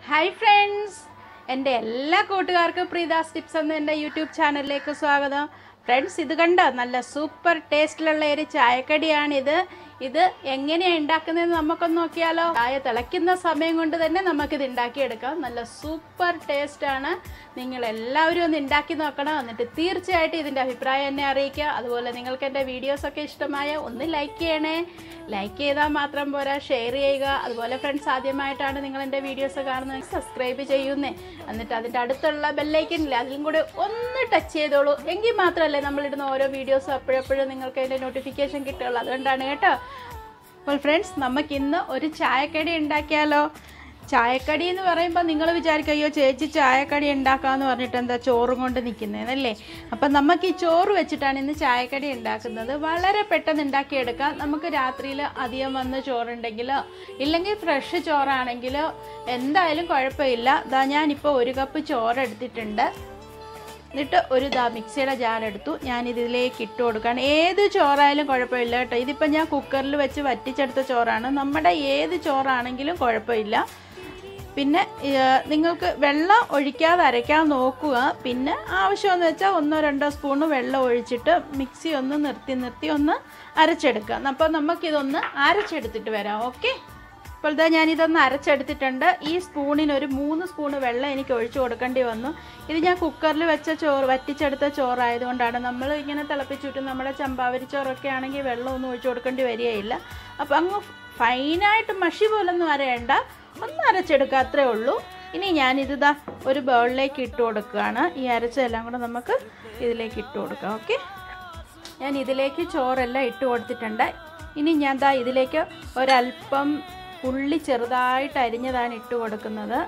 Hi friends, എൻ്റെ എല്ലാ കൂട്ടുകാർക്കും പ്രീതാസ് ടിപ്സ് എന്ന എൻ്റെ യൂട്യൂബ് ചാനലിലേക്ക് സ്വാഗതം. ഫ്രണ്ട്സ്, ഇത് കണ്ടോ, നല്ല സൂപ്പർ ടേസ്റ്റിലുള്ള ഒരു ചായക്കടിയാണിത്. ഇത് എങ്ങനെയാണ് ഉണ്ടാക്കുന്നതെന്ന് നമുക്കൊന്ന് നോക്കിയാലോ. ചായ തിളയ്ക്കുന്ന സമയം കൊണ്ട് തന്നെ നമുക്കിത് ഉണ്ടാക്കിയെടുക്കാം. നല്ല സൂപ്പർ ടേസ്റ്റാണ്. നിങ്ങളെല്ലാവരും ഒന്ന് ഉണ്ടാക്കി നോക്കണം. എന്നിട്ട് തീർച്ചയായിട്ടും ഇതിൻ്റെ അഭിപ്രായം എന്നെ അറിയിക്കുക. അതുപോലെ നിങ്ങൾക്ക് എൻ്റെ വീഡിയോസൊക്കെ ഇഷ്ടമായ ഒന്ന് ലൈക്ക് ചെയ്യണേ. ലൈക്ക് ചെയ്താൽ മാത്രം പോരാ, ഷെയർ ചെയ്യുക. അതുപോലെ ഫ്രണ്ട്സ്, ആദ്യമായിട്ടാണ് നിങ്ങൾ എൻ്റെ വീഡിയോസ് കാണുന്നത്, സബ്സ്ക്രൈബ് ചെയ്യുന്നേ. എന്നിട്ട് അതിൻ്റെ അടുത്തുള്ള ബെല്ലൈക്കനില്ലേ, അതിലും കൂടെ ഒന്ന് ടച്ച് ചെയ്തോളൂ. എങ്കിൽ മാത്രമല്ലേ നമ്മളിടുന്ന ഓരോ വീഡിയോസും അപ്പോഴപ്പോഴും നിങ്ങൾക്ക് അതിൻ്റെ നോട്ടിഫിക്കേഷൻ കിട്ടുള്ളൂ. അതുകൊണ്ടാണ് കേട്ടോ. അപ്പോൾ ഫ്രണ്ട്സ്, നമുക്കിന്ന് ഒരു ചായക്കടി ഉണ്ടാക്കിയാലോ. ചായക്കടി എന്ന് പറയുമ്പോൾ നിങ്ങൾ വിചാരിക്കും, അയ്യോ ചേച്ചി ചായക്കടി ഉണ്ടാക്കാമെന്ന് പറഞ്ഞിട്ട് എന്താ ചോറും കൊണ്ട് നിൽക്കുന്നതെന്നല്ലേ. അപ്പം നമുക്ക് ഈ ചോറ് വെച്ചിട്ടാണ് ഇന്ന് ചായക്കടി ഉണ്ടാക്കുന്നത്. വളരെ പെട്ടെന്ന് ഉണ്ടാക്കിയെടുക്കാം. നമുക്ക് രാത്രിയിൽ അധികം വന്ന് ചോറുണ്ടെങ്കിലോ ഇല്ലെങ്കിൽ ഫ്രഷ് ചോറാണെങ്കിലോ എന്തായാലും കുഴപ്പമില്ല. ഞാനിപ്പോൾ 1 കപ്പ് ചോറ് എടുത്തിട്ടുണ്ട്. എന്നിട്ട് ഒരു മിക്സിയുടെ ജാറെടുത്തു. ഞാനിതിലേക്ക് ഇട്ട് കൊടുക്കുകയാണ്. ഏത് ചോറായാലും കുഴപ്പമില്ല കേട്ടോ. ഇതിപ്പോൾ ഞാൻ കുക്കറിൽ വെച്ച് വറ്റിച്ചെടുത്ത ചോറാണ്. നമ്മുടെ ഏത് ചോറാണെങ്കിലും കുഴപ്പമില്ല. പിന്നെ നിങ്ങൾക്ക് വെള്ളം ഒഴിക്കാതെ അരയ്ക്കാൻ നോക്കുക. പിന്നെ ആവശ്യമെന്ന് വെച്ചാൽ 1-2 സ്പൂണ് വെള്ളം ഒഴിച്ചിട്ട് മിക്സി ഒന്ന് നിർത്തി ഒന്ന് അരച്ചെടുക്കുക. അപ്പോൾ നമുക്കിതൊന്ന് അരച്ചെടുത്തിട്ട് വരാം. ഓക്കെ, അപ്പോൾ ഞാനിതൊന്ന് അരച്ചെടുത്തിട്ടുണ്ട്. ഈ സ്പൂണിനൊരു 3 സ്പൂണ് വെള്ളം എനിക്ക് ഒഴിച്ചു കൊടുക്കേണ്ടി വന്നു. ഇത് ഞാൻ കുക്കറിൽ വെച്ച ചോറ്, വറ്റിച്ചെടുത്ത ചോറായതുകൊണ്ടാണ്. നമ്മൾ ഇങ്ങനെ തിളപ്പിച്ചിട്ട് നമ്മുടെ ചമ്പാവരി ചോറൊക്കെ ആണെങ്കിൽ വെള്ളമൊന്നും ഒഴിച്ചു കൊടുക്കേണ്ടി വരികയില്ല. അപ്പോൾ അങ്ങ് ഫൈനായിട്ട് മഷി പോലൊന്നും അരയണ്ട, ഒന്ന് അരച്ചെടുക്കുക, അത്രേ ഉള്ളൂ. ഇനി ഞാനിത് ഒരു ബൗളിലേക്ക് ഇട്ട് കൊടുക്കുകയാണ്. ഈ അരച്ചതെല്ലാം കൂടെ നമുക്ക് ഇതിലേക്ക് ഇട്ട് കൊടുക്കാം. ഓക്കെ, ഞാൻ ഇതിലേക്ക് ചോറെല്ലാം ഇട്ട് കൊടുത്തിട്ടുണ്ട്. ഇനി ഞാൻ ഇതിലേക്ക് ഒരല്പം ഉള്ളി ചെറുതായിട്ട് അരിഞ്ഞതാണ് ഇട്ട് കൊടുക്കുന്നത്.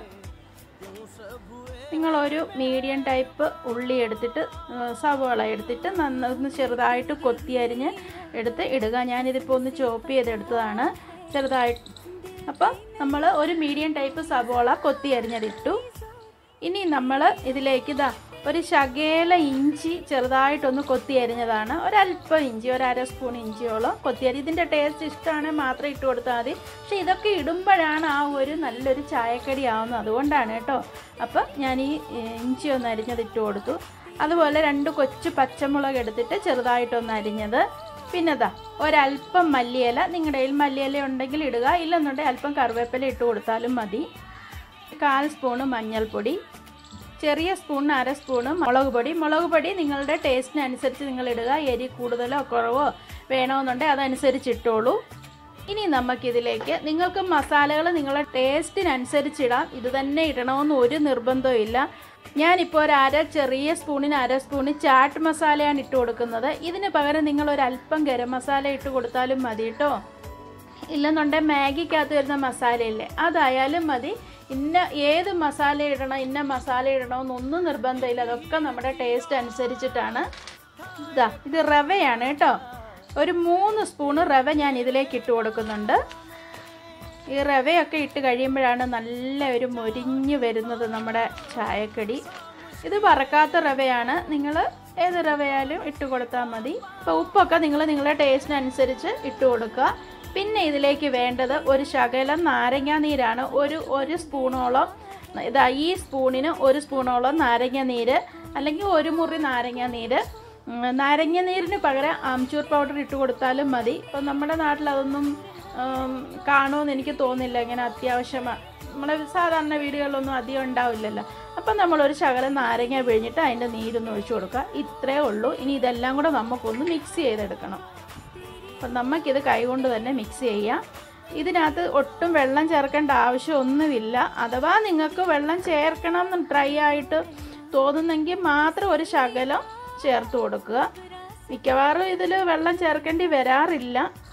നിങ്ങളൊരു മീഡിയം ടൈപ്പ് ഉള്ളി എടുത്തിട്ട്, സവോള എടുത്തിട്ട് നന്നൊന്ന് ചെറുതായിട്ട് കൊത്തി അരിഞ്ഞ് എടുത്ത് ഇടുക. ഞാനിതിപ്പോൾ ഒന്ന് ചോപ്പ് ചെയ്തെടുത്തതാണ് ചെറുതായിട്ട്. അപ്പം നമ്മൾ ഒരു മീഡിയം ടൈപ്പ് സവോള കൊത്തി അരിഞ്ഞതിട്ടു. ഇനി നമ്മൾ ഇതിലേക്ക് ഒരു ശകല ഇഞ്ചി ചെറുതായിട്ടൊന്ന് കൊത്തി അരിഞ്ഞതാണ്. ഒരല്പം ഇഞ്ചി, 1/2 സ്പൂൺ ഇഞ്ചിയോളം കൊത്തി അരി. ഇതിൻ്റെ ടേസ്റ്റ് ഇഷ്ടമാണെങ്കിൽ മാത്രം ഇട്ട് കൊടുത്താൽ മതി. പക്ഷേ ഇതൊക്കെ ഇടുമ്പോഴാണ് ആ ഒരു നല്ലൊരു ചായക്കടി ആവുന്നത്, അതുകൊണ്ടാണ് കേട്ടോ. അപ്പം ഞാൻ ഈ ഇഞ്ചി ഒന്ന് അരിഞ്ഞത് ഇട്ട് കൊടുത്തു. അതുപോലെ 2 കൊച്ചു പച്ചമുളക് എടുത്തിട്ട് ചെറുതായിട്ടൊന്ന് അരിഞ്ഞത്. പിന്നെ ഒരല്പം മല്ലിയില, നിങ്ങളുടെ കയ്യിൽ മല്ലിയില ഉണ്ടെങ്കിൽ ഇടുക, ഇല്ലെന്നുണ്ടെങ്കിൽ അല്പം കറിവേപ്പില ഇട്ട് കൊടുത്താലും മതി. 1/4 സ്പൂണ് മഞ്ഞൾപ്പൊടി, ചെറിയ സ്പൂണിന് 1/2 സ്പൂണ് മുളക് പൊടി നിങ്ങളുടെ ടേസ്റ്റിനനുസരിച്ച് നിങ്ങൾ ഇടുക. എരി കൂടുതലോ കുറവോ വേണമെന്നുണ്ടെങ്കിൽ അതനുസരിച്ച് ഇട്ടോളൂ. ഇനി നമുക്കിതിലേക്ക് നിങ്ങൾക്ക് മസാലകൾ നിങ്ങളുടെ ടേസ്റ്റിനനുസരിച്ചിടാം. ഇത് തന്നെ ഇടണമെന്ന് ഒരു നിർബന്ധവും ഇല്ല. ഞാനിപ്പോൾ ചെറിയ സ്പൂണിന് 1/2 സ്പൂണ് ചാട്ട് മസാലയാണ് ഇട്ട് കൊടുക്കുന്നത്. ഇതിന് പകരം നിങ്ങളൊരല്പം ഗരം മസാല ഇട്ട് കൊടുത്താലും മതി കേട്ടോ. ഇല്ലെന്നുണ്ടെങ്കിൽ മാഗിക്കകത്ത് വരുന്ന മസാലയില്ലേ, അതായാലും മതി. ഏത് മസാല ഇടണം, ഇന്ന മസാല ഇടണമെന്നൊന്നും നിർബന്ധമില്ല. അതൊക്കെ നമ്മുടെ ടേസ്റ്റ് അനുസരിച്ചിട്ടാണ്. ഇത് റവയാണ് കേട്ടോ. ഒരു 3 സ്പൂണ് റവ ഞാൻ ഇതിലേക്ക് ഇട്ട് കൊടുക്കുന്നുണ്ട്. ഈ റവയൊക്കെ ഇട്ട് കഴിയുമ്പോഴാണ് നല്ല ഒരു മൊരിഞ്ഞ് വരുന്നത് നമ്മുടെ ചായക്കടി. ഇത് വറക്കാത്ത റവയാണ്. നിങ്ങൾ ഏത് റവയാലും ഇട്ട് കൊടുത്താൽ മതി. ഇപ്പോൾ ഉപ്പൊക്കെ നിങ്ങളുടെ ടേസ്റ്റിനനുസരിച്ച് ഇട്ട് കൊടുക്കുക. പിന്നെ ഇതിലേക്ക് വേണ്ടത് ഒരു ശകലം നാരങ്ങാ നീരാണ്. ഒരു സ്പൂണോളം, ഈ സ്പൂണിന് 1 സ്പൂണോളം നാരങ്ങ നീര്, അല്ലെങ്കിൽ 1 മുറി നാരങ്ങ നീര്. നാരങ്ങ നീരിന് പകരം ആംചൂർ പൗഡർ ഇട്ട് കൊടുത്താലും മതി. ഇപ്പം നമ്മുടെ നാട്ടിൽ അതൊന്നും കാണുമെന്ന് എനിക്ക് തോന്നുന്നില്ല. ഇങ്ങനെ അത്യാവശ്യമാണ്, നമ്മുടെ സാധാരണ വീടുകളിലൊന്നും അധികം ഉണ്ടാവില്ലല്ലോ. അപ്പം നമ്മളൊരു ശകലം നാരങ്ങ പിഴിഞ്ഞിട്ട് അതിൻ്റെ നീരൊന്ന് ഒഴിച്ചു കൊടുക്കുക. ഇത്രയേ ഉള്ളൂ. ഇനി ഇതെല്ലാം കൂടെ നമുക്കൊന്ന് മിക്സ് ചെയ്തെടുക്കണം. അപ്പം നമുക്കിത് കൈകൊണ്ട് തന്നെ മിക്സ് ചെയ്യാം. ഇതിനകത്ത് ഒട്ടും വെള്ളം ചേർക്കേണ്ട ആവശ്യമൊന്നുമില്ല. അഥവാ നിങ്ങൾക്ക് വെള്ളം ചേർക്കണം എന്ന് ഡ്രൈ ആയിട്ട് തോന്നുന്നെങ്കിൽ മാത്രം ഒരു ശകലം ചേർത്ത് കൊടുക്കുക. മിക്കവാറും ഇതിൽ വെള്ളം ചേർക്കേണ്ടി വരാറില്ല.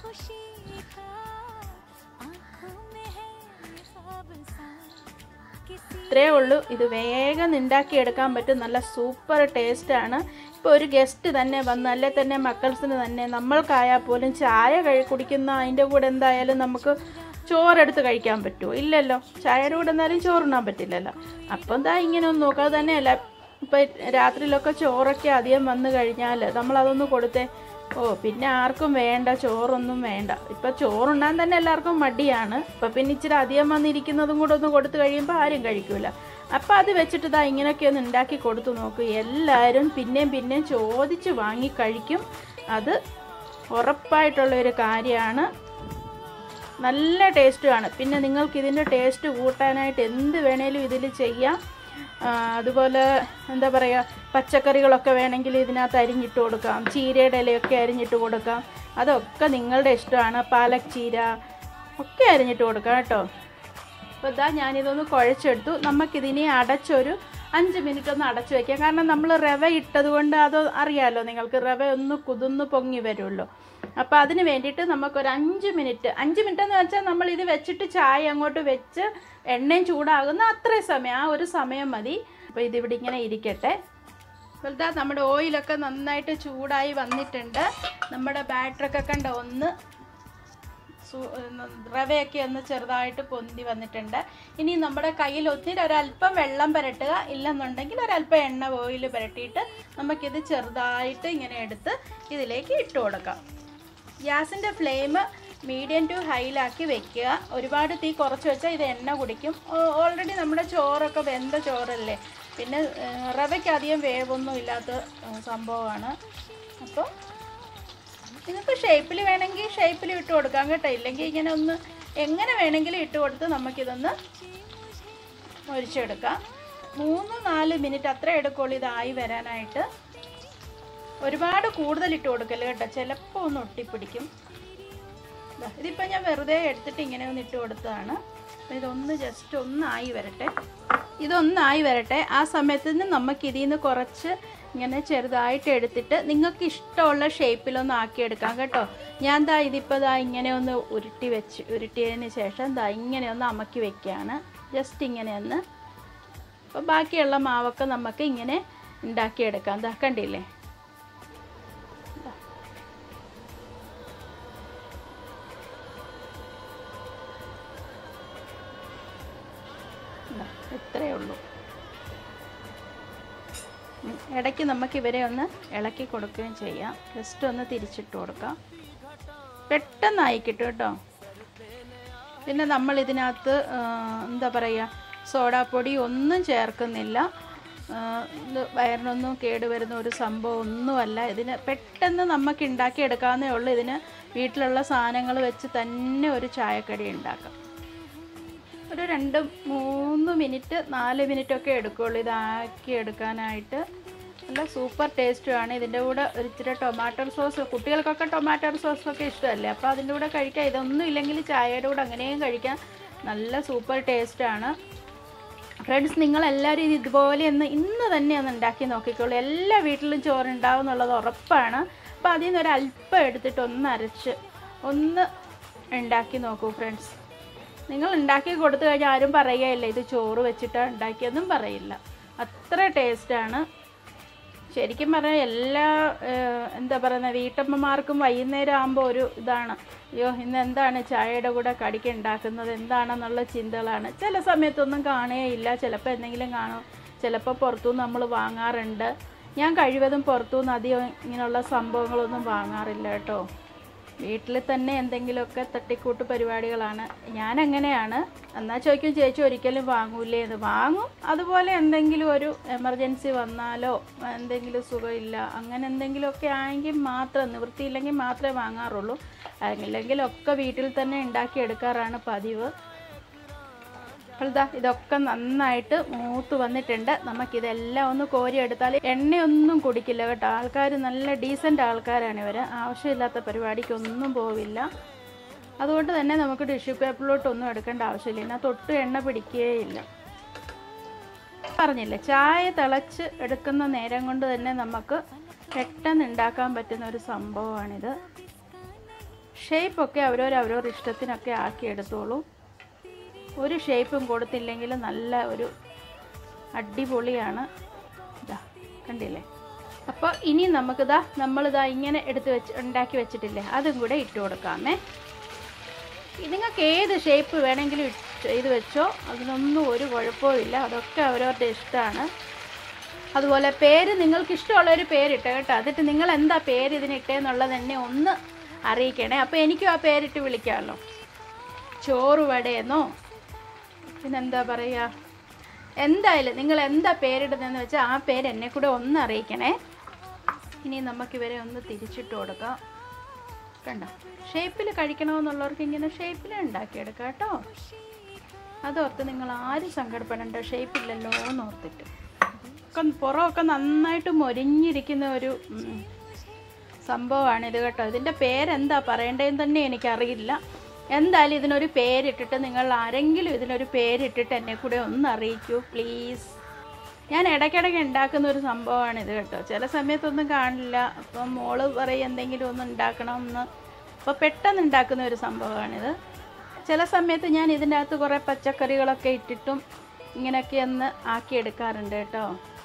ഇത്രയേ ഉള്ളൂ. ഇത് വേഗം ഉണ്ടാക്കിയെടുക്കാൻ പറ്റും. നല്ല സൂപ്പർ ടേസ്റ്റാണ്. ഇപ്പോൾ ഒരു ഗസ്റ്റ് തന്നെ വന്ന്, അല്ലെ തന്നെ മക്കൾസിന് തന്നെ, നമ്മൾക്കായാൽ പോലും ചായ കുടിക്കുന്ന അതിൻ്റെ കൂടെ എന്തായാലും നമുക്ക് ചോറെടുത്ത് കഴിക്കാൻ പറ്റുമോ? ഇല്ലല്ലോ. ചായയുടെ കൂടെ എന്നാലും ചോറുണ്ണാൻ പറ്റില്ലല്ലോ. അപ്പം ഇങ്ങനെ ഒന്ന് നോക്കാതെ തന്നെയല്ല. ഇപ്പം രാത്രിയിലൊക്കെ ചോറൊക്കെ അധികം വന്നു കഴിഞ്ഞാൽ നമ്മളതൊന്ന് കൊടുത്തേ, പിന്നെ ആർക്കും വേണ്ട, ചോറൊന്നും വേണ്ട. ഇപ്പം ചോറുണ്ണാൻ തന്നെ എല്ലാവർക്കും മടിയാണ്. ഇപ്പം പിന്നെ ഇച്ചിരി അധികം വന്നിരിക്കുന്നതും കൂടെ ഒന്ന് കൊടുത്തു കഴിയുമ്പോൾ ആരും കഴിക്കില്ല. അപ്പം അത് വെച്ചിട്ട് ഇതാ ഇങ്ങനെയൊക്കെ ഒന്ന് ഉണ്ടാക്കി കൊടുത്തു നോക്കൂ. എല്ലാവരും പിന്നെയും പിന്നെയും ചോദിച്ച് വാങ്ങി കഴിക്കും. അത് ഉറപ്പായിട്ടുള്ളൊരു കാര്യമാണ്. നല്ല ടേസ്റ്റുമാണ്. പിന്നെ നിങ്ങൾക്ക് ഇതിൻ്റെ ടേസ്റ്റ് കൂട്ടാനായിട്ട് എന്ത് വേണേലും ഇതിൽ ചെയ്യാം. അതുപോലെ എന്താ പറയുക, പച്ചക്കറികളൊക്കെ വേണമെങ്കിൽ ഇതിനകത്ത് അരിഞ്ഞിട്ട് കൊടുക്കാം. ചീരയുടെ ഇലയൊക്കെ അരിഞ്ഞിട്ട് കൊടുക്കാം. അതൊക്കെ നിങ്ങളുടെ ഇഷ്ടമാണ്. പാലക് ചീര ഒക്കെ അരിഞ്ഞിട്ട് കൊടുക്കാം കേട്ടോ. അപ്പോൾ ഇതാ ഞാനിതൊന്ന് കുഴച്ചെടുത്തു. നമുക്കിതിനെ അടച്ചൊരു 5 മിനിറ്റ് ഒന്ന് അടച്ചു വയ്ക്കാം. കാരണം നമ്മൾ റവ ഇട്ടത് കൊണ്ട് അത് അറിയാമല്ലോ നിങ്ങൾക്ക്, റവ ഒന്ന് കുതിർന്ന് പൊങ്ങി വരുമല്ലോ. അപ്പോൾ അതിന് വേണ്ടിയിട്ട് നമുക്കൊരു 5 മിനിറ്റ് എന്ന് വെച്ചാൽ നമ്മളിത് വെച്ചിട്ട് ചായ അങ്ങോട്ട് വെച്ച് എണ്ണയും ചൂടാകുന്ന അത്രയും സമയം, ആ ഒരു സമയം മതി. അപ്പോൾ ഇതിവിടെ ഇങ്ങനെ ഇരിക്കട്ടെ. അപ്പോൾ ഇതാ നമ്മുടെ ഓയിലൊക്കെ നന്നായിട്ട് ചൂടായി വന്നിട്ടുണ്ട്. നമ്മുടെ ബാറ്ററൊക്കെ കണ്ട ഒന്ന് റവയൊക്കെ ഒന്ന് ചെറുതായിട്ട് പൊന്തി വന്നിട്ടുണ്ട്. ഇനി നമ്മുടെ കയ്യിൽ ഒത്തിരി ഒരല്പം വെള്ളം പുരട്ടുക, ഇല്ലെന്നുണ്ടെങ്കിൽ ഒരല്പം എണ്ണ ഓയിൽ പുരട്ടിയിട്ട് നമുക്കിത് ചെറുതായിട്ട് ഇങ്ങനെ എടുത്ത് ഇതിലേക്ക് ഇട്ട് കൊടുക്കാം. ഗ്യാസിൻ്റെ ഫ്ലെയിം മീഡിയം ടു ഹൈയിലാക്കി വെക്കുക. ഒരുപാട് തീ കുറച്ച് വെച്ചാൽ ഇത് എണ്ണ കുടിക്കും. ഓൾറെഡി നമ്മുടെ ചോറൊക്കെ വെന്ത ചോറല്ലേ, പിന്നെ റവയ്ക്ക് അധികം വേവൊന്നും ഇല്ലാത്ത സംഭവമാണ്. അപ്പോൾ നിങ്ങൾക്ക് ഷേപ്പിൽ വേണമെങ്കിൽ ഷേപ്പിൽ ഇട്ട് കൊടുക്കാം കേട്ടോ. ഇല്ലെങ്കിൽ ഇങ്ങനെ ഒന്ന് എങ്ങനെ വേണമെങ്കിലും ഇട്ട് കൊടുത്ത് നമുക്കിതൊന്ന് മൊരിച്ചെടുക്കാം. 3-4 മിനിറ്റ് അത്ര എടുക്കുള്ളൂ ഇതായി വരാനായിട്ട്. ഒരുപാട് കൂടുതൽ ഇട്ട് കൊടുക്കല്ലേ കേട്ടോ, ചിലപ്പോൾ ഒന്ന് ഒട്ടിപ്പിടിക്കും. ഇതിപ്പോൾ ഞാൻ വെറുതെ എടുത്തിട്ട് ഇങ്ങനെ ഒന്ന് ഇട്ട് കൊടുത്തതാണ്. അപ്പോൾ ഇതൊന്ന് ജസ്റ്റ് ഒന്നായി വരട്ടെ. ആ സമയത്തിന് നമുക്കിതിൽ നിന്ന് കുറച്ച് ഇങ്ങനെ ചെറുതായിട്ട് എടുത്തിട്ട് നിങ്ങൾക്ക് ഇഷ്ടമുള്ള ഷേപ്പിലൊന്ന് ആക്കിയെടുക്കാം കേട്ടോ. ഞാൻ ഇതിപ്പോൾ ഇങ്ങനെ ഒന്ന് ഉരുട്ടിയതിന് ശേഷം ഇങ്ങനെ ഒന്ന് അമക്കി വെക്കുകയാണ്. ജസ്റ്റ് ഇങ്ങനെ ഒന്ന്. അപ്പോൾ ബാക്കിയുള്ള മാവൊക്കെ നമുക്ക് ഇങ്ങനെ ഉണ്ടാക്കിയെടുക്കാം. കണ്ടില്ലേ, ഇത്രയേ ഉള്ളൂ. ഇടയ്ക്ക് നമുക്ക് ഇവരെ ഒന്ന് ഇളക്കി കൊടുക്കുകയും ചെയ്യാം. ജസ്റ്റ് ഒന്ന് തിരിച്ചിട്ട് കൊടുക്കാം. പെട്ടെന്നായി കിട്ടും കേട്ടോ. പിന്നെ നമ്മൾ ഇതിനകത്ത് എന്താ പറയുക, സോഡാപ്പൊടി ഒന്നും ചേർക്കുന്നില്ല. ഇത് വയറിനൊന്നും കേടുവരുന്ന ഒരു സംഭവം ഒന്നുമല്ല. ഇതിന് പെട്ടെന്ന് നമുക്ക് ഉണ്ടാക്കിയെടുക്കാവുന്നേ ഉള്ളൂ. ഇതിന് വീട്ടിലുള്ള സാധനങ്ങൾ വെച്ച് തന്നെ ഒരു ചായക്കടി ഉണ്ടാക്കാം. ഒരു 2-3 മിനിറ്റ് 4 മിനിറ്റൊക്കെ എടുക്കുകയുള്ളൂ ഇതാക്കി എടുക്കാനായിട്ട്. നല്ല സൂപ്പർ ടേസ്റ്റുമാണ്. ഇതിൻ്റെ കൂടെ ഒരിച്ചിരി ടൊമാറ്റോ സോസ്, കുട്ടികൾക്കൊക്കെ ടൊമാറ്റോ സോസൊക്കെ ഇഷ്ടമല്ലേ, അപ്പോൾ അതിൻ്റെ കൂടെ കഴിക്കാം. ഇതൊന്നും ഇല്ലെങ്കിൽ ചായയുടെ കൂടെ അങ്ങനെയും കഴിക്കാം. നല്ല സൂപ്പർ ടേസ്റ്റാണ്. ഫ്രണ്ട്സ്, നിങ്ങളെല്ലാവരും ഇതുപോലെ ഇന്ന് തന്നെ ഒന്ന് ഉണ്ടാക്കി നോക്കിക്കോളൂ. എല്ലാ വീട്ടിലും ചോറുണ്ടാവും എന്നുള്ളത് ഉറപ്പാണ്. അപ്പോൾ അതിൽ നിന്ന് ഒരല്പം എടുത്തിട്ട് ഒന്ന് അരച്ച് ഒന്ന് ഉണ്ടാക്കി നോക്കൂ ഫ്രണ്ട്സ്. നിങ്ങൾ ഉണ്ടാക്കി കൊടുത്തു കഴിഞ്ഞാൽ ആരും പറയുകയില്ല ഇത് ചോറ് വെച്ചിട്ടാണ് ഉണ്ടാക്കിയെന്നും പറയില്ല. അത്ര ടേസ്റ്റാണ്. ശരിക്കും പറഞ്ഞാൽ എല്ലാ എന്താ പറയുക, വീട്ടമ്മമാർക്കും വൈകുന്നേരം ആകുമ്പോൾ ഒരു ഇതാണ്, അയ്യോ ഇന്ന് എന്താണ് ചായയുടെ കൂടെ കടിക്ക് ഉണ്ടാക്കുന്നത് എന്താണെന്നുള്ള ചിന്തകളാണ്. ചില സമയത്തൊന്നും കാണുകയില്ല, ചിലപ്പോൾ എന്തെങ്കിലും കാണും, ചിലപ്പോൾ പുറത്തുനിന്ന് നമ്മൾ വാങ്ങാറുണ്ട്. ഞാൻ കഴിവതും പുറത്തുനിന്ന് അധികം ഇങ്ങനെയുള്ള സംഭവങ്ങളൊന്നും വാങ്ങാറില്ല കേട്ടോ. വീട്ടിൽ തന്നെ എന്തെങ്കിലുമൊക്കെ തട്ടിക്കൂട്ട് പരിപാടികളാണ്. ഞാനങ്ങനെയാണ്. എന്നാൽ ചോദിക്കും, ചേച്ചി ഒരിക്കലും വാങ്ങൂലേ എന്ന്. വാങ്ങും. അതുപോലെ എന്തെങ്കിലും ഒരു എമർജൻസി വന്നാലോ എന്തെങ്കിലും സുഖമില്ല അങ്ങനെ എന്തെങ്കിലുമൊക്കെ ആയെങ്കിൽ മാത്രം, നിവൃത്തിയില്ലെങ്കിൽ മാത്രമേ വാങ്ങാറുള്ളൂ. അല്ലെങ്കിലൊക്കെ വീട്ടിൽ തന്നെ ഉണ്ടാക്കിയെടുക്കാറാണ് പതിവ്. അപ്പോൾ ഇതൊക്കെ നന്നായിട്ട് മൂത്ത് വന്നിട്ടുണ്ട്. നമുക്കിതെല്ലാം ഒന്ന് കോരിയെടുത്താൽ എണ്ണയൊന്നും കുടിക്കില്ല കേട്ടോ. ആൾക്കാർ നല്ല ഡീസൻ്റ് ആൾക്കാരാണ് ഇവർ. ആവശ്യമില്ലാത്ത പരിപാടിക്കൊന്നും പോവില്ല. അതുകൊണ്ട് തന്നെ നമുക്ക് ടിഷ്യൂ പേപ്പറിലോട്ടൊന്നും എടുക്കേണ്ട ആവശ്യമില്ല. ഇതിനകത്തൊട്ടും എണ്ണ പിടിക്കുകയില്ല. പറഞ്ഞില്ലേ, ചായ തിളച്ച് എടുക്കുന്ന നേരം കൊണ്ട് തന്നെ നമുക്ക് പെട്ടെന്ന് ഉണ്ടാക്കാൻ പറ്റുന്ന ഒരു സംഭവമാണിത്. ഷേപ്പൊക്കെ അവരവർ ഇഷ്ടത്തിനൊക്കെ ആക്കിയെടുത്തോളൂ. ഒരു ഷേപ്പും കൊടുത്തില്ലെങ്കിൽ നല്ല ഒരു അടിപൊളിയാണ്. കണ്ടില്ലേ. അപ്പോൾ ഇനി നമ്മളിതാ ഇങ്ങനെ ഉണ്ടാക്കി വെച്ചിട്ടില്ലേ, അതും കൂടെ ഇട്ട് കൊടുക്കാമേ. നിങ്ങൾക്ക് ഏത് ഷേപ്പ് വേണമെങ്കിലും ചെയ്ത് വെച്ചോ, അതിനൊന്നും ഒരു കുഴപ്പമില്ല. അതൊക്കെ അവരവരുടെ ഇഷ്ടമാണ്. അതുപോലെ പേര് നിങ്ങൾക്ക് ഇഷ്ടമുള്ളൊരു പേരിട്ട് കേട്ടോ. എന്നിട്ട് നിങ്ങൾ എന്താ പേര് ഇതിനിട്ടേന്നുള്ളത് എന്നെ ഒന്ന് അറിയിക്കണേ. അപ്പോൾ എനിക്കും ആ പേരിട്ട് വിളിക്കാമല്ലോ. ചോറ് വടയെന്നോ പിന്നെന്താ പറയുക, എന്തായാലും നിങ്ങൾ എന്താ പേരിടുന്നതെന്ന് വെച്ചാൽ ആ പേര് എന്നെ കൂടെ ഒന്ന് അറിയിക്കണേ. ഇനി നമുക്കിവരെ ഒന്ന് തിരിച്ചിട്ട് കൊടുക്കാം. കണ്ടോ, ഷേപ്പിൽ കഴിക്കണമെന്നുള്ളവർക്ക് ഇങ്ങനെ ഷേപ്പിൽ ഉണ്ടാക്കിയെടുക്കാം കേട്ടോ. അതോർത്ത് നിങ്ങൾ ആരും സങ്കടപ്പെടേണ്ട, ഷേപ്പില്ലല്ലോ എന്നോർത്തിട്ട്. പുറമൊക്കെ നന്നായിട്ട് മൊരിഞ്ഞിരിക്കുന്ന ഒരു സംഭവമാണിത് കേട്ടോ. ഇതിൻ്റെ പേരെന്താ പറയേണ്ടതെന്ന് തന്നെ എനിക്കറിയില്ല. എന്തായാലും ഇതിനൊരു പേരിട്ടിട്ട് നിങ്ങൾ ആരെങ്കിലും ഇതിനൊരു പേരിട്ടിട്ട് എന്നെ കൂടെ ഒന്ന് അറിയിക്കൂ പ്ലീസ്. ഞാൻ ഇടയ്ക്കിടയ്ക്ക് ഉണ്ടാക്കുന്ന ഒരു സംഭവമാണിത് കേട്ടോ. ചില സമയത്തൊന്നും കാണില്ല. അപ്പം മോള് പറയും എന്തെങ്കിലും ഒന്ന് ഉണ്ടാക്കണമെന്ന്. അപ്പോൾ പെട്ടെന്ന് ഉണ്ടാക്കുന്ന ഒരു സംഭവമാണിത്. ചില സമയത്ത് ഞാൻ ഇതിൻ്റെ അകത്ത് കുറേ പച്ചക്കറികളൊക്കെ ഇട്ടിട്ടും ഇങ്ങനെയൊക്കെ ഒന്ന് ആക്കിയെടുക്കാറുണ്ട് കേട്ടോ.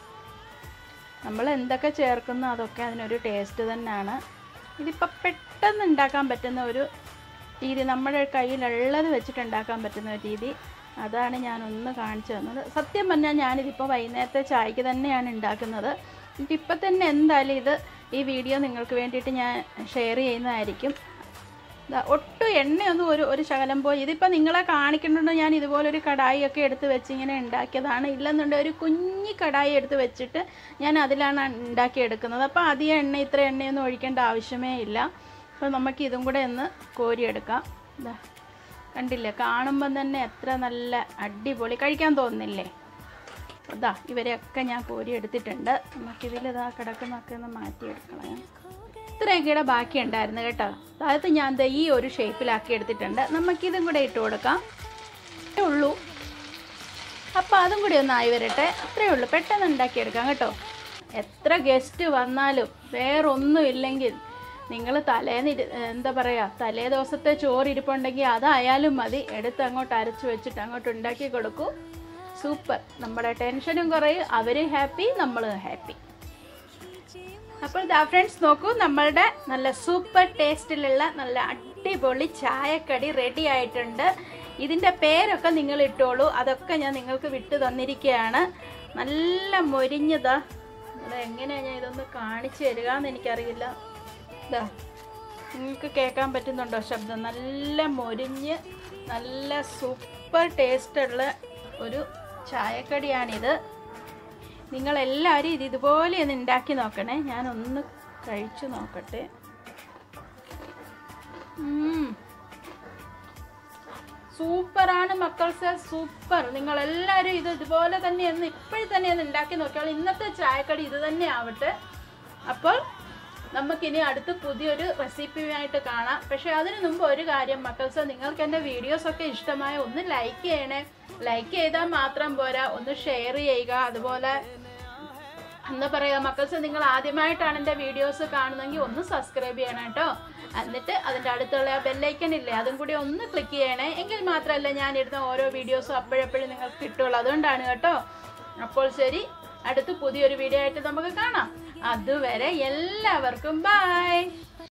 നമ്മൾ എന്തൊക്കെ ചേർക്കുന്നോ അതൊക്കെ അതിനൊരു ടേസ്റ്റ് തന്നെയാണ്. ഇതിപ്പോൾ പെട്ടെന്ന് ഉണ്ടാക്കാൻ പറ്റുന്ന ഒരു രീതി, നമ്മുടെ കയ്യിലുള്ളത് വെച്ചിട്ട് ഉണ്ടാക്കാൻ പറ്റുന്ന ഒരു രീതി, അതാണ് ഞാനൊന്ന് കാണിച്ചു തന്നത്. സത്യം പറഞ്ഞാൽ ഞാനിതിപ്പോൾ വൈകുന്നേരത്തെ ചായക്ക് തന്നെയാണ് ഉണ്ടാക്കുന്നത്. ഇപ്പം തന്നെ എന്തായാലും ഈ വീഡിയോ നിങ്ങൾക്ക് വേണ്ടിയിട്ട് ഞാൻ ഷെയർ ചെയ്യുന്നതായിരിക്കും. ഒട്ടും എണ്ണയൊന്നും ഒരു ശകലം പോയി. ഇതിപ്പോൾ നിങ്ങളെ കാണിക്കുന്നുണ്ടോ, ഞാൻ ഇതുപോലൊരു കടായിയൊക്കെ എടുത്ത് വെച്ച് ഇങ്ങനെ ഉണ്ടാക്കിയതാണ്. ഇല്ലെന്നുണ്ടെങ്കിൽ ഒരു കുഞ്ഞി കടായി എടുത്ത് വെച്ചിട്ട് ഞാൻ അതിലാണ് ഉണ്ടാക്കിയെടുക്കുന്നത്. അപ്പോൾ അധികം ഇത്ര എണ്ണയൊന്നും ഒഴിക്കേണ്ട ആവശ്യമേ ഇല്ല. അപ്പോൾ നമുക്ക് ഇതും കൂടെ ഒന്ന് കോരിയെടുക്കാം. ഇതാ കണ്ടില്ലേ, കാണുമ്പം തന്നെ എത്ര നല്ല അടിപൊളി, കഴിക്കാൻ തോന്നുന്നില്ലേ. അതാ ഇവരെയൊക്കെ ഞാൻ കോരിയെടുത്തിട്ടുണ്ട്. നമുക്കിതിലിതാ കിടക്കുന്നൊക്കെ ഒന്ന് മാറ്റിയെടുക്കണം. ഇത്രയൊക്കെ ബാക്കി ഉണ്ടായിരുന്നു കേട്ടോ. അതായത് ഞാൻ ഈ ഒരു ഷേപ്പിലാക്കി എടുത്തിട്ടുണ്ട്. നമുക്കിതും കൂടെ ഇട്ട് കൊടുക്കാം. അത്രേ ഉള്ളൂ. അപ്പോൾ അതും കൂടി ഒന്ന് ആയി വരട്ടെ. അത്രയേ ഉള്ളൂ, പെട്ടെന്ന് ഉണ്ടാക്കിയെടുക്കാം കേട്ടോ. എത്ര ഗസ്റ്റ് വന്നാലും വേറൊന്നും ഇല്ലെങ്കിൽ നിങ്ങൾ തലേ ദിവസത്തെ ചോറ് ഇരിപ്പുണ്ടെങ്കിൽ അതായാലും മതി, എടുത്ത് അങ്ങോട്ട് അരച്ച് വെച്ചിട്ട് അങ്ങോട്ട് ഉണ്ടാക്കി കൊടുക്കൂ. സൂപ്പർ. നമ്മുടെ ടെൻഷനും കുറയും, അവരും ഹാപ്പി, നമ്മളും ഹാപ്പി. അപ്പോൾ ദാ ഫ്രണ്ട്സ് നോക്കൂ, നമ്മളുടെ നല്ല സൂപ്പർ ടേസ്റ്റിലുള്ള നല്ല അടിപൊളി ചായക്കടി റെഡി ആയിട്ടുണ്ട്. ഇതിൻ്റെ പേരൊക്കെ നിങ്ങൾ ഇട്ടോളൂ, അതൊക്കെ ഞാൻ നിങ്ങൾക്ക് വിട്ടു തന്നിരിക്കുകയാണ്. നല്ല മൊരിഞ്ഞതാ. എങ്ങനെയാണ് ഞാൻ ഇതൊന്ന് കാണിച്ചു തരിക എന്ന് എനിക്കറിയില്ല. ഇതാ നിങ്ങൾക്ക് കേൾക്കാൻ പറ്റുന്നുണ്ടോ ശബ്ദം? നല്ല മൊരിഞ്ഞ് നല്ല സൂപ്പർ ടേസ്റ്റുള്ള ഒരു ചായക്കടിയാണിത്. നിങ്ങളെല്ലാവരും ഇതുപോലെ ഒന്ന് ഉണ്ടാക്കി നോക്കണേ. ഞാനൊന്ന് കഴിച്ചു നോക്കട്ടെ. സൂപ്പറാണ് മക്കൾസ്, സൂപ്പർ. നിങ്ങളെല്ലാവരും ഇതുപോലെ തന്നെ ഇപ്പോഴും തന്നെ ഒന്ന് ഉണ്ടാക്കി നോക്കിയാൽ ഇന്നത്തെ ചായക്കടി ഇത് തന്നെ ആവട്ടെ. അപ്പോൾ നമുക്കിനി അടുത്ത് പുതിയൊരു റെസിപ്പിയുമായിട്ട് കാണാം. പക്ഷേ അതിന് മുമ്പ് ഒരു കാര്യം മക്കൾസ്, നിങ്ങൾക്ക് എൻ്റെ വീഡിയോസൊക്കെ ഇഷ്ടമായ ഒന്ന് ലൈക്ക് ചെയ്യണേ. ലൈക്ക് ചെയ്താൽ മാത്രം പോരാ, ഒന്ന് ഷെയർ ചെയ്യുക. അതുപോലെ എന്താ പറയുക മക്കൾസ്, നിങ്ങൾ ആദ്യമായിട്ടാണ് എൻ്റെ വീഡിയോസ് കാണുന്നതെങ്കിൽ ഒന്ന് സബ്സ്ക്രൈബ് ചെയ്യണം കേട്ടോ. എന്നിട്ട് അതിൻ്റെ അടുത്തുള്ള ബെല്ലൈക്കൺ ഇല്ലേ, അതും കൂടി ഒന്ന് ക്ലിക്ക് ചെയ്യണേ. എങ്കിൽ മാത്രമല്ല ഞാനിടുന്ന ഓരോ വീഡിയോസും അപ്പോഴെപ്പോഴും നിങ്ങൾക്ക് കിട്ടുള്ളൂ. അതുകൊണ്ടാണ് കേട്ടോ. അപ്പോൾ ശരി, അടുത്ത് പുതിയൊരു വീഡിയോ ആയിട്ട് നമുക്ക് കാണാം. അതുവരെ എല്ലാവർക്കും ബൈ.